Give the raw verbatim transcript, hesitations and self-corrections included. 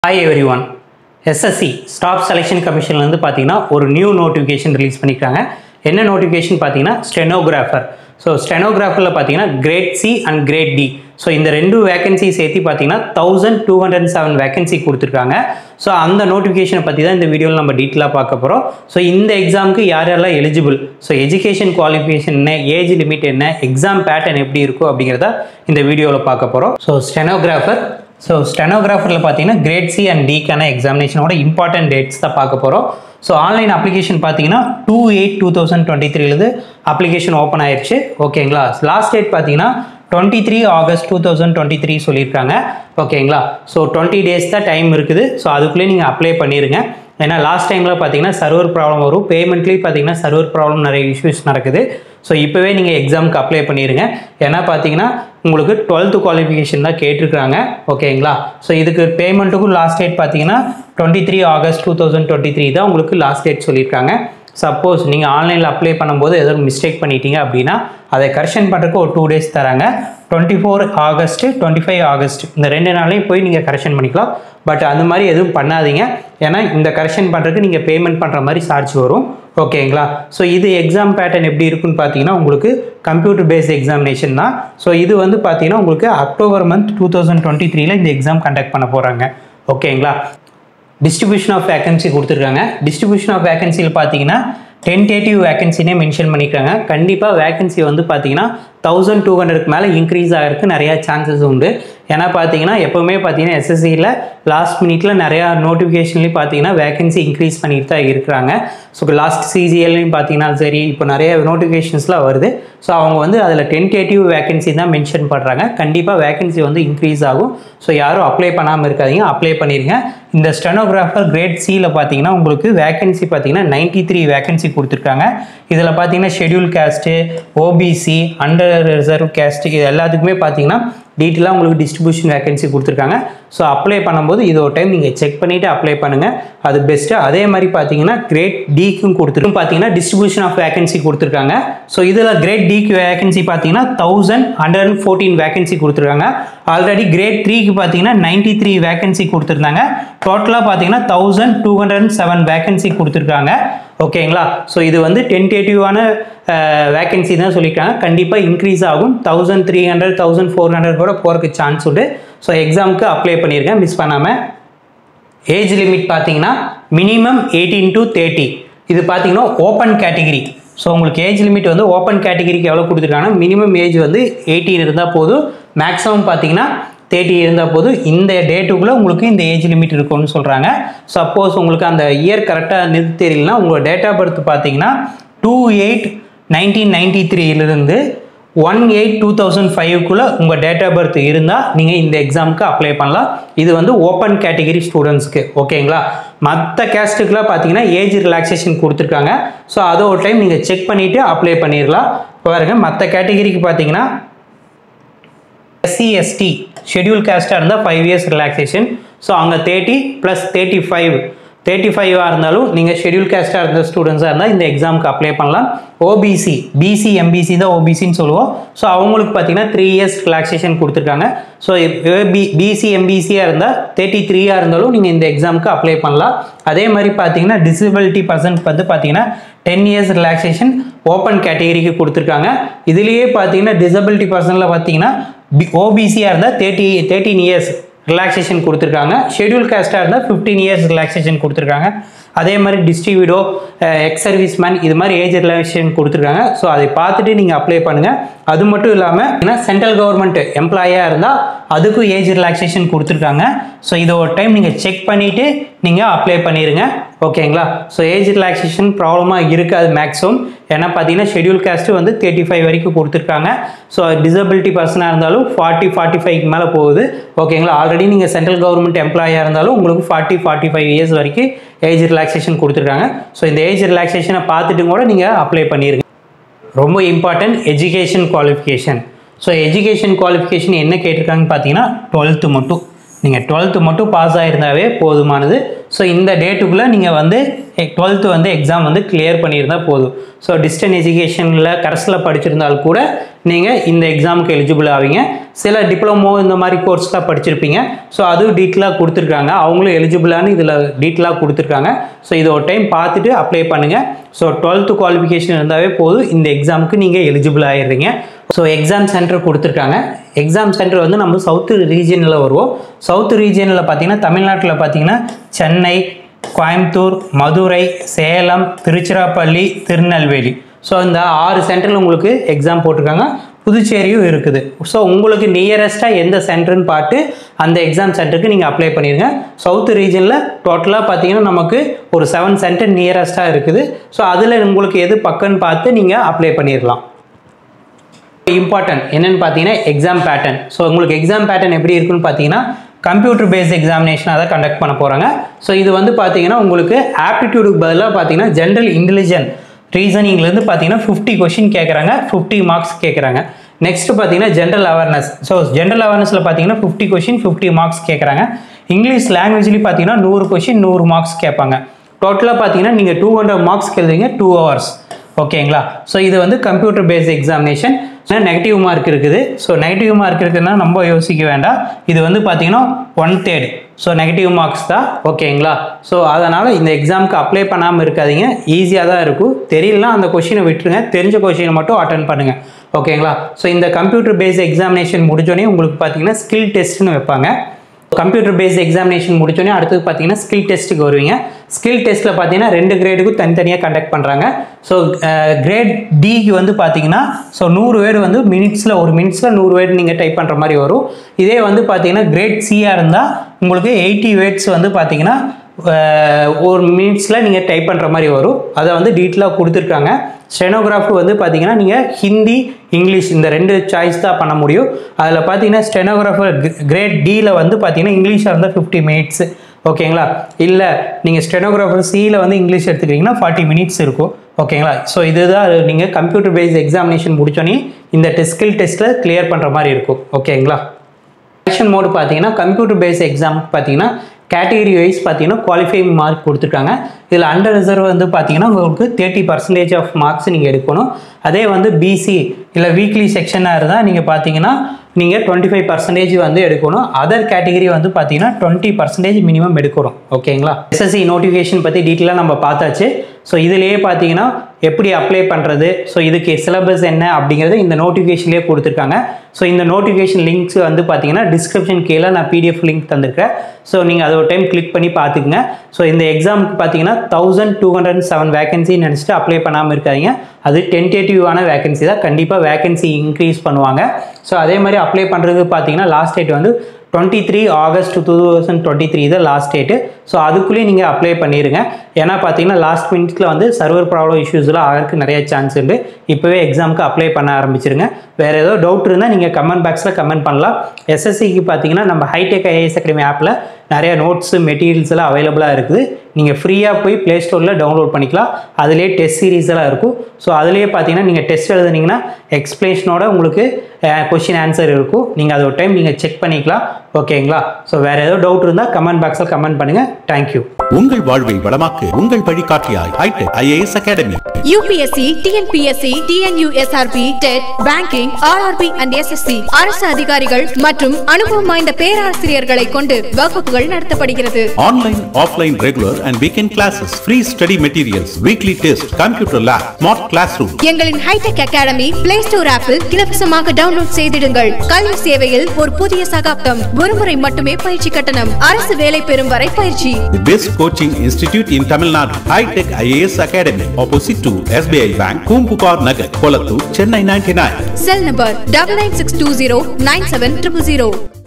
Hi everyone. S S C Staff Selection Commission வந்து பாத்தீங்கன்னா ஒரு நியூ நோட்டிஃபிகேஷன் ரிலீஸ் பண்ணிருக்காங்க. என்ன நோட்டிஃபிகேஷன் பாத்தீங்கன்னா ஸ்டெனோகிராஃபர். ஸோ ஸ்டெனோகிராஃபரில் பார்த்தீங்கன்னா grade C and grade D. So இந்த ரெண்டு வேகன்சி சேர்த்து பார்த்தீங்கன்னா thousand two hundred seven vacancy கொடுத்துருக்காங்க. ஸோ அந்த நோட்டிஃபிகேஷனை பற்றி தான் இந்த வீடியோவில் நம்ம டீட்டெயிலாக பார்க்க போகிறோம். ஸோ இந்த எக்ஸாமுக்கு யார் யாரெல்லாம் எலிஜிபிள், ஸோ எஜுகேஷன் குவாலிஃபிகேஷன் என்ன, ஏஜ் லிமிட் என்ன, எக்ஸாம் பேட்டர்ன் எப்படி இருக்கும் அப்படிங்கிறத இந்த வீடியோவில் பார்க்க போகிறோம். ஸோ ஸ்டெனோகிராஃபர் ஸோ ஸ்டெனோகிராஃபரில் பார்த்தீங்கன்னா கிரேட் சி அண்ட் டிக்கான எக்ஸாமினேஷனோட இம்பார்ட்டன்ட் டேட்ஸ் தான் பார்க்க போகிறோம். ஸோ ஆன்லைன் அப்ளிகேஷன் பார்த்தீங்கன்னா two eight two thousand twenty த்ரீலேருந்து அப்ளிகேஷன் ஓப்பன் ஆயிடுச்சு. ஓகேங்களா. லாஸ்ட் டேட் பார்த்தீங்கன்னா twenty three August two thousand twenty three சொல்லியிருக்காங்க. ஓகேங்களா. ஸோ டுவெண்ட்டி டேஸ் தான் டைம் இருக்குது. ஸோ அதுக்குள்ளே நீங்கள் அப்ளை பண்ணிடுங்க. ஏன்னா லாஸ்ட் டைமில் பார்த்தீங்கன்னா சர்வர் ப்ராப்ளம் வரும், பேமெண்ட்லேயும் பார்த்தீங்கன்னா சர்வர் ப்ராப்ளம் நிறைய இஷ்யூஸ் நடக்குது. ஸோ இப்போவே நீங்கள் எக்ஸாமுக்கு அப்ளை பண்ணிடுங்க. ஏன்னா பார்த்தீங்கன்னா உங்களுக்கு டுவெல்த்து குவாலிஃபிகேஷன் தான் கேட்டிருக்காங்க. ஓகேங்களா. ஸோ இதுக்கு பேமெண்ட்டுக்கும் லாஸ்ட் டேட் பார்த்தீங்கன்னா twenty three August two thousand twenty three தான் உங்களுக்கு லாஸ்ட் டேட் சொல்லியிருக்காங்க. சப்போஸ் நீங்கள் ஆன்லைனில் அப்ளை பண்ணும்போது ஏதோ மிஸ்டேக் பண்ணிட்டீங்க அப்படின்னா அதை கரெக்ஷன் பண்ணுறதுக்கு ஒரு டூ டேஸ் தராங்க. Twenty four August twenty five August இந்த ரெண்டு நாளையும் போய் நீங்கள் கரெக்ஷன் பண்ணிக்கலாம். பட் அந்த மாதிரி எதுவும் பண்ணாதீங்க. ஏன்னா இந்த கரெக்ஷன் பண்ணுறதுக்கு நீங்கள் பேமெண்ட் பண்ணுற மாதிரி சார்ஜ் வரும். ஓகேங்களா. ஸோ இது எக்ஸாம் பேட்டர்ன் எப்படி இருக்குன்னு பார்த்தீங்கன்னா உங்களுக்கு கம்ப்யூட்டர் பேஸ்ட் எக்ஸாமினேஷன் தான். ஸோ இது வந்து பார்த்தீங்கன்னா உங்களுக்கு October month two thousand twenty த்ரீல இந்த எக்ஸாம் கண்டக்ட் பண்ண போகிறாங்க. ஓகேங்களா. டிஸ்ட்ரிபியூஷன் ஆஃப் வேகன்சி கொடுத்துருக்காங்க. டிஸ்ட்ரிபியூஷன் ஆஃப் வேகன்சியில் பார்த்தீங்கன்னா டென்டேட்டிவ் வேகன்சினே மென்ஷன் பண்ணியிருக்காங்க. கண்டிப்பாக வேகன்சி வந்து பார்த்தீங்கன்னா தௌசண்ட் டூ ஹண்ட்ரட்க்கு மேலே இன்க்ரீஸ் ஆகிறதுக்கு நிறையா சான்சஸ் உண்டு. ஏன்னா பார்த்தீங்கன்னா எப்போவுமே பார்த்தீங்கன்னா எஸ்எஸ்சியில் லாஸ்ட் மினிட்ல நிறையா நோட்டிஃபிகேஷன்லேயும் பார்த்தீங்கன்னா வேகன்சி இன்க்ரீஸ் பண்ணிட்டு தான் இருக்கிறாங்க. ஸோ லாஸ்ட் சிஜிஎல்லையும் பார்த்தீங்கன்னா சரி, இப்போ நிறைய நோட்டிஃபிகேஷன்ஸ்லாம் வருது. ஸோ அவங்க வந்து அதில் டென்டேட்டிவ் வேகன்சி தான் மென்ஷன் பண்ணுறாங்க. கண்டிப்பாக வேகன்சி வந்து இன்க்ரீஸ் ஆகும். ஸோ யாரும் அப்ளை பண்ணாமல் இருக்காதீங்க, அப்ளை பண்ணிடுங்க. இந்த ஸ்டெனோகிராஃபர் கிரேட் சியில் பார்த்தீங்கன்னா உங்களுக்கு வேகன்சி பார்த்தீங்கன்னா நைன்டி த்ரீ வேகன்சி கொடுத்துருக்காங்க. இதில் பார்த்தீங்கன்னா schedule caste, OBC, under reserve caste, இது எல்லாத்துக்குமே பார்த்தீங்கன்னா டீட்டெயிலாக உங்களுக்கு டிஸ்ட்ரிபியூஷன் வேகன்சி கொடுத்துருக்காங்க. ஸோ அப்ளை பண்ணும்போது இது ஒரு டைம் நீங்கள் செக் பண்ணிவிட்டு அப்ளை பண்ணுங்கள், அது பெஸ்ட்டு. அதே மாதிரி பார்த்தீங்கன்னா கிரேட் டிக்கும் கொடுத்துருக்கு பார்த்தீங்கன்னா டிஸ்ட்ரிபியூஷன் ஆஃப் வேகன்சி கொடுத்துருக்காங்க. ஸோ இதில் கிரேட் டிக்கு வேகன்சி பார்த்தீங்கன்னா thousand hundred and fourteen vacancy கொடுத்துருக்காங்க. ஆல்ரெடி கிரேட் த்ரீக்கு பார்த்தீங்கன்னா நைன்டி த்ரீ வேகன்சி கொடுத்துருந்தாங்க. டோட்டலாக பார்த்தீங்கன்னா thousand two hundred and seven vacancy கொடுத்துருக்காங்க. ஓகேங்களா. ஸோ இது வந்து டென்டேட்டிவான வேகன்சி தான் சொல்லியிருக்காங்க. கண்டிப்பாக இன்க்ரீஸ் ஆகும். Thousand three hundred thousand four hundred கூட போகிறதுக்கு சான்ஸ் உண்டு. ஸோ எக்ஸாமுக்கு அப்ளை பண்ணியிருக்கேன், மிஸ் பண்ணாமல். ஏஜ் லிமிட் பார்த்தீங்கன்னா மினிமம் எயிட்டீன் டு தேர்ட்டி. இது பார்த்தீங்கன்னா ஓப்பன் கேட்டகிரி. ஸோ உங்களுக்கு ஏஜ் லிமிட் வந்து ஓப்பன் கேட்டகிரிக்கு எவ்வளோ கொடுத்துருக்காங்கன்னா மினிமம் ஏஜ் வந்து எயிட்டீன் இருந்தால் போதும், மேக்ஸிமம் பார்த்தீங்கன்னா தேர்ட்டி இருந்தால் போதும். இந்த டேட்டுக்குள்ளே உங்களுக்கு இந்த ஏஜ் லிமிட் இருக்கும்னு சொல்கிறாங்க. சப்போஸ் உங்களுக்கு அந்த இயர் கரெக்டாக நிறுத்தி தெரியலனா உங்களோட டேட் ஆஃப் பர்த் பார்த்தீங்கன்னா டூ எயிட் நைன்டீன் நைன்டி த்ரீலேருந்து ஒன் எயிட் டூ தௌசண்ட் ஃபைவ்க்குள்ளே உங்கள் டேட் ஆஃப் பர்த் இருந்தால் நீங்கள் இந்த எக்ஸாமுக்கு அப்ளை பண்ணலாம். இது வந்து ஓப்பன் கேட்டகிரி ஸ்டூடெண்ட்ஸ்க்கு. ஓகேங்களா. மற்ற கேஸ்ட்டுக்கெலாம் பார்த்தீங்கன்னா ஏஜ் ரிலாக்ஸேஷன் கொடுத்துருக்காங்க. ஸோ அதை ஒரு டைம் நீங்கள் செக் பண்ணிவிட்டு அப்ளை பண்ணிடலாம். பாருங்க, மற்ற கேட்டகிரிக்கு பார்த்தீங்கன்னா எஸ்சி எஸ்டி ஷெட்யூல் கேஸ்ட்டாக இருந்தால் ஃபைவ் இயர்ஸ் ரிலாக்ஸேஷன். ஸோ அங்கே thirty plus thirty five thirty ஃபைவாக இருந்தாலும் நீங்கள் ஷெட்யூல் கேஸ்ட்டாக இருந்த ஸ்டூடெண்ட்ஸாக இருந்தால் இந்த எக்ஸாமுக்கு அப்ளை பண்ணலாம். ஓபிசி, பிசி, எம்பிசி தான் ஓபிசின்னு சொல்லுவோம். ஸோ அவங்களுக்கு பார்த்தீங்கன்னா த்ரீ இயர்ஸ் ரிலாக்ஸேஷன் கொடுத்துருக்காங்க. ஸோ பி பிசி எம்பிசியாக இருந்தால் தேர்ட்டி த்ரீயாக இருந்தாலும் நீங்கள் இந்த எக்ஸாமுக்கு அப்ளை பண்ணலாம். அதே மாதிரி பார்த்தீங்கன்னா டிசபிலிட்டி பர்சன்ட் வந்து பார்த்தீங்கன்னா டென் இயர்ஸ் ரிலாக்ஸேஷன் ஓப்பன் கேட்டகிரிக்கு கொடுத்துருக்காங்க. இதுலேயே பார்த்தீங்கன்னா டிசபிலிட்டி பர்சனில் பார்த்தீங்கன்னா ஓபிசியாக இருந்தால் தேர்ட்டி தேர்ட்டீன் இயர்ஸ் ரிலாக்ஸேஷன் கொடுத்துருக்காங்க. ஷெட்யூல் காஸ்ட்டாக இருந்தால் ஃபிஃப்டீன் இயர்ஸ் ரிலாக்ஸேஷன் கொடுத்துருக்காங்க. அதே மாதிரி டிஸ்ட்ரிபியூட்டோ, எக்ஸ் சர்வீஸ் மேன், இது மாதிரி ஏஜ் ரிலாக்ஸேஷன் கொடுத்துருக்காங்க. ஸோ அதை பார்த்துட்டு நீங்கள் அப்ளை பண்ணுங்கள். அது மட்டும் இல்லாமல் ஏன்னா சென்ட்ரல் கவர்மெண்ட் எம்ப்ளாயாக இருந்தால் அதுக்கும் ஏஜ் ரிலாக்ஸேஷன் கொடுத்துருக்காங்க. ஸோ இதை ஒரு டைம் நீங்கள் செக் பண்ணிவிட்டு நீங்கள் அப்ளை பண்ணிடுங்க. ஓகேங்களா. ஸோ ஏஜ் ரிலாக்ஸேஷன் ப்ராப்ளமாக இருக்காது மேக்ஸிமம். ஏன்னா பார்த்தீங்கன்னா ஷெட்யூல் காஸ்ட்டு வந்து தேர்ட்டி ஃபைவ் வரைக்கும் கொடுத்துருக்காங்க. ஸோ டிசபிலிட்டி பர்சனாக இருந்தாலும் ஃபார்ட்டி ஃபார்ட்டி ஃபைவ்க்கு மேலே போகுது. ஓகேங்களா. ஆல்ரெடி நீங்கள் சென்ட்ரல் கவர்மெண்ட் எம்ப்ளாயாக இருந்தாலும் உங்களுக்கு ஃபார்ட்டி ஃபார்ட்டி ஃபைவ் இயர்ஸ் வரைக்கும் ஏஜ் ரிலாக்ஸேஷன் கொடுத்துருக்காங்க. ஸோ இந்த ஏஜ் ரிலாக்ஸேஷனை பார்த்துட்டு கூட நீங்கள் அப்ளை பண்ணிடுங்க. ரொம்ப important education qualification. So education qualification என்ன கேட்டிருக்காங்கன்னு பார்த்தீங்கன்னா டுவெல்த்து மட்டும். நீங்கள் டுவெல்த்து மட்டும் பாஸ் ஆகிருந்தாவே போதுமானது. ஸோ இந்த டேட்டுக்குள்ளே நீங்கள் வந்து டுவெல்த்து வந்து எக்ஸாம் வந்து கிளியர் பண்ணியிருந்தால் போதும். ஸோ டிஸ்டன்ஸ் எஜுகேஷனில் கரஸில் படிச்சிருந்தால் கூட நீங்கள் இந்த எக்ஸாமுக்கு எலிஜிபிள் ஆவீங்க. சில டிப்ளமோ இந்த மாதிரி கோர்ஸ்லாம் படிச்சிருப்பீங்க. ஸோ அதுவும் டீட்டெயிலாக கொடுத்துருக்காங்க, அவங்களும் எலிஜிபிளானு இதில் டீட்டெயிலாக கொடுத்துருக்காங்க. ஸோ இதை ஒரு டைம் பார்த்துட்டு அப்ளை பண்ணுங்கள். ஸோ டுவெல்த்து குவாலிஃபிகேஷன் இருந்தாவே போதும், இந்த எக்ஸாமுக்கு நீங்கள் எலிஜிபிள் ஆகிடுறீங்க. ஸோ எக்ஸாம் சென்டர் கொடுத்துருக்காங்க. எக்ஸாம் சென்டர் வந்து நம்ம சவுத்து ரீஜியனில் வருவோம். சவுத்து ரீஜியனில் பார்த்தீங்கன்னா தமிழ்நாட்டில் பார்த்தீங்கன்னா சென்னை, கோயம்புத்தூர், மதுரை, சேலம், திருச்சிராப்பள்ளி, திருநெல்வேலி. ஸோ இந்த ஆறு சென்டரில் உங்களுக்கு எக்ஸாம் போட்டிருக்காங்க. புதுச்சேரியும் இருக்குது. ஸோ உங்களுக்கு நியரஸ்ட்டாக எந்த சென்டர்னு பார்த்து அந்த எக்ஸாம் சென்டருக்கு நீங்கள் அப்ளை பண்ணிடுங்க. சவுத் ரீஜனில் டோட்டலாக பார்த்தீங்கன்னா நமக்கு ஒரு செவன் சென்டர் நியரஸ்ட்டாக இருக்குது. ஸோ அதில் உங்களுக்கு எது பக்கம்னு பார்த்து நீங்கள் அப்ளை பண்ணிடலாம். இம்பார்ட்டன்ட் என்னென்னு பார்த்தீங்கன்னா எக்ஸாம் பேட்டர்ன். ஸோ உங்களுக்கு எக்ஸாம் பேட்டர்ன் எப்படி இருக்குன்னு பார்த்தீங்கன்னா கம்ப்யூட்டர் பேஸ்ட் எக்ஸாமினேஷன் அதை கண்டக்ட் பண்ண போகிறாங்க. ஸோ இது வந்து பார்த்தீங்கன்னா உங்களுக்கு ஆப்டிடியூடுக்கு பதிலாக பார்த்தீங்கன்னா ஜென்ரல் இன்டெலிஜென்ட் ரீசனிங்லேருந்து பார்த்தீங்கன்னா ஃபிஃப்டி கொஷின் கேட்குறாங்க, ஃபிஃப்டி மார்க்ஸ் கேட்குறாங்க. நெக்ஸ்ட் பார்த்தீங்கன்னா ஜென்ரல் அவேர்னஸ். ஸோ ஜென்ரல் அவேர்னஸில் பார்த்தீங்கன்னா ஃபிஃப்டி கொஷின் ஃபிஃப்டி மார்க்ஸ் கேட்குறாங்க. இங்கிலீஷ் லாங்குவேஜ்லேயும் பார்த்தீங்கன்னா நூறு கொஷின் நூறு மார்க்ஸ் கேட்பாங்க. டோட்டலாக பார்த்தீங்கன்னா நீங்கள் டூ ஹண்ட்ரட் மார்க்ஸ் எழுதுவீங்க டூ ஹவர்ஸ். ஓகேங்களா? ஸோ இது வந்து computer based examination. Negative mark இருக்குது. ஸோ நெகட்டிவ் மார்க் இருக்குதுன்னா நம்ம யோசிக்க வேண்டாம். இது வந்து பார்த்தீங்கன்னா one third. So negative marks தான். ஓகேங்களா? ஸோ அதனால் இந்த எக்ஸாமுக்கு அப்ளை பண்ணாமல் இருக்காதீங்க. ஈஸியாக தான் இருக்கும். தெரியலனா அந்த கொஷினை விட்டுருங்க, தெரிஞ்ச கொஷினை மட்டும் அட்டன் பண்ணுங்கள். ஓகேங்களா? ஸோ இந்த கம்ப்யூட்டர் பேஸ்ட் எக்ஸாமினேஷன் முடிஞ்சோடனே உங்களுக்கு பார்த்தீங்கன்னா ஸ்கில் டெஸ்ட்னு வைப்பாங்க. கம்ப்யூட்டர் பேஸ்ட் எக்ஸாமினேஷன் முடிச்சோடனே அடுத்தது பார்த்தீங்கன்னா ஸ்கில் டெஸ்ட்டுக்கு வருவீங்க. ஸ்கில் டெஸ்ட்டில் பார்த்தீங்கன்னா ரெண்டு கிரேடுக்கும் தனித்தனியாக கண்டக்ட் பண்ணுறாங்க. ஸோ கிரேட் டிக்கு வந்து பார்த்தீங்கன்னா ஸோ நூறு வேர்டு வந்து மினிட்ஸில் ஒரு மினிட்ஸில் நூறு வேர்டு நீங்கள் டைப் பண்ணுற மாதிரி வரும். இதே வந்து பார்த்தீங்கன்னா கிரேட் சியாக இருந்தால் உங்களுக்கு எயிட்டி வேர்ட்ஸ் வந்து பார்த்தீங்கன்னா ஒரு மினிட்ஸில் நீங்கள் டைப் பண்ணுற மாதிரி வரும். அதை வந்து டீட்டெயிலாக கொடுத்துருக்காங்க. ஸ்டெனோகிராஃபி வந்து பார்த்தீங்கன்னா நீங்கள் ஹிந்தி, இங்கிலீஷ் இந்த ரெண்டு சாய்ஸ் தான் பண்ண முடியும். அதில் பார்த்தீங்கன்னா ஸ்டெனோகிராஃபர் கிரேட் டியில் வந்து பார்த்தீங்கன்னா இங்கிலீஷாக இருந்தால் ஃபிஃப்டி மினிட்ஸ். ஓகேங்களா? இல்லை நீங்கள் ஸ்டெனோகிராஃபர் சியில் வந்து இங்கிலீஷ் எடுத்துக்கிட்டிங்கன்னா ஃபார்ட்டி மினிட்ஸ் இருக்கும். ஓகேங்களா? ஸோ இதுதான் நீங்கள் கம்ப்யூட்டர் பேஸ்ட் எக்ஸாமினேஷன் முடிச்சோன்னே இந்த டெஸ்ட் ஸ்கில் டெஸ்ட்டில் கிளியர் பண்ணுற மாதிரி இருக்கும். ஓகேங்களா? செலெக்ஷன் மோடு பார்த்தீங்கன்னா கம்ப்யூட்டர் பேஸ்ட் எக்ஸாமுக்கு பார்த்தீங்கன்னா கேட்டகரி வைஸ் பார்த்தீங்கன்னா குவாலிஃபைங் மார்க் கொடுத்துருக்காங்க. இதில் அண்டர் ரிசர்வ் வந்து பார்த்தீங்கன்னா உங்களுக்கு தேர்ட்டி பர்சன்டேஜ் ஆஃப் மார்க்ஸ் நீங்கள் எடுக்கணும். அதே வந்து பிசி இல்லை வீக்லி செக்ஷனாக இருந்தால் நீங்கள் பார்த்தீங்கன்னா நீங்கள் டுவெண்ட்டி ஃபைவ் பர்சன்டேஜ் வந்து எடுக்கணும். அதர் கேட்டகரி வந்து பார்த்தீங்கன்னா டுவெண்ட்டி பர்சன்டேஜ் மினிமம் எடுக்கணும். ஓகேங்களா? எஸ்எஸ்சி நோட்டிஃபிகேஷன் பற்றி டீட்டெயிலாக நம்ம பார்த்தாச்சு. ஸோ இதிலேயே பார்த்தீங்கன்னா எப்படி அப்ளை பண்ணுறது, ஸோ இதுக்கு சிலபஸ் என்ன அப்படிங்கிறது இந்த நோட்டிஃபிகேஷன்லேயே கொடுத்துருக்காங்க. ஸோ இந்த நோட்டிஃபிகேஷன் லிங்க்ஸ் வந்து பார்த்தீங்கன்னா டிஸ்கிரிப்ஷன் கீழே நான் பிடிஎஃப் லிங்க் தந்திருக்கேன். ஸோ நீங்கள் அதை ஒரு டைம் கிளிக் பண்ணி பார்த்துக்குங்க. ஸோ இந்த எக்ஸாமுக்கு பார்த்தீங்கன்னா thousand two hundred seven vacancy நினச்சிட்டு அப்ளை பண்ணாமல் இருக்காதிங்க. அது டென்டேட்டிவான வேகன்சி தான். கண்டிப்பாக வேகன்சி இன்க்ரீஸ் பண்ணுவாங்க. ஸோ அதே மாதிரி அப்ளை பண்ணுறது பார்த்தீங்கன்னா லாஸ்ட் டேட் வந்து twenty three August two thousand twenty three தான் லாஸ்ட் டேட்டு. ஸோ அதுக்குள்ளேயே நீங்கள் அப்ளை பண்ணிடுங்க. ஏன்னா பார்த்தீங்கன்னா லாஸ்ட் மினிட்ஸில் வந்து சர்வர் ப்ராப்ளம் இஷ்யூஸ்லாம் ஆகிறதுக்கு நிறைய சான்ஸ் உண்டு. இப்போவே எக்ஸாமுக்கு அப்ளை பண்ண ஆரம்பிச்சிருங்க. வேறு ஏதோ டவுட் இருந்தால் நீங்கள் கமெண்ட் பாக்ஸில் கமெண்ட் பண்ணலாம். எஸ்எஸ்சிக்கு பார்த்தீங்கன்னா நம்ம ஹைடெக் ஐஏஎஸ் அகாடமி ஆப்பில் நிறைய நோட்ஸு மெட்டீரியல்ஸ் எல்லாம் அவைலபிளாக இருக்குது. நீங்கள் ஃப்ரீயாக போய் ப்ளே ஸ்டோரில் டவுன்லோட் பண்ணிக்கலாம். அதிலே டெஸ்ட் சீரீஸ் எல்லாம் இருக்கும். ஸோ அதிலேயே பார்த்தீங்கன்னா நீங்கள் டெஸ்ட் எழுதுனீங்கன்னா எக்ஸ்பிளேஷனோட உங்களுக்கு கொஷின் ஆன்சர் இருக்கும். நீங்கள் அதை ஒரு டைம் நீங்கள் செக் பண்ணிக்கலாம். ஓகேங்களா? ஸோ வேறு ஏதோ டவுட் இருந்தால் கமெண்ட் பாக்ஸில் கமெண்ட் பண்ணுங்கள். தேங்க்யூ. உங்கள் வாழ்வை வளமாக்க உங்கள் வழிகாட்டியாய் Hitech IAS Academy. UPSC, TNPSC, TNUSRB, TET, banking, RRB and SSC அரசு அதிகாரிகள் மற்றும் அனுபவம் வாய்ந்த பேராசிரியர்களை கொண்டு வகுப்புகள் நடத்தப்படுகிறது. Online, offline, regular and weekend classes, free study materials, weekly test, computer lab, smart classroom. எங்களின் ஹைடெக் அகாடமி பிளே ஸ்டோர் ஆப்பில் இலவசமாக டவுன்லோட் செய்திடுங்கள். கல்வி சேவையில் ஒரு புதிய சகாப்தம். ஒருமுறை மட்டுமே பயிற்சி கட்டணம். அரசு வேலை பெறும் வரை பயிற்சி. The best coaching institute in Tamil Nadu. Hitech I A S Academy, opposite to S B I Bank, Kumpupar Nagar, Kolattur, Chennai ninety-nine. Cell number double nine six two zero nine seven zero zero zero.